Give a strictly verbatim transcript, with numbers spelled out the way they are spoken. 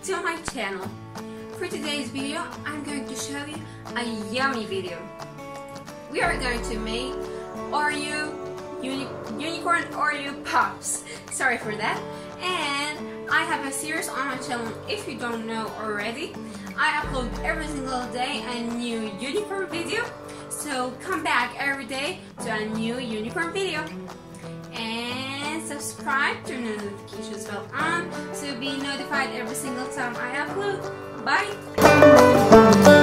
to my channel. For today's video, I'm going to show you a yummy video. We are going to make Oreo, uni unicorn Oreo Pops. Sorry for that. And I have a series on my channel, if you don't know already. I upload every single day a new unicorn video. So come back every day to a new unicorn video. And subscribe, turn the notifications bell on so you'll be notified every single time I upload. Bye!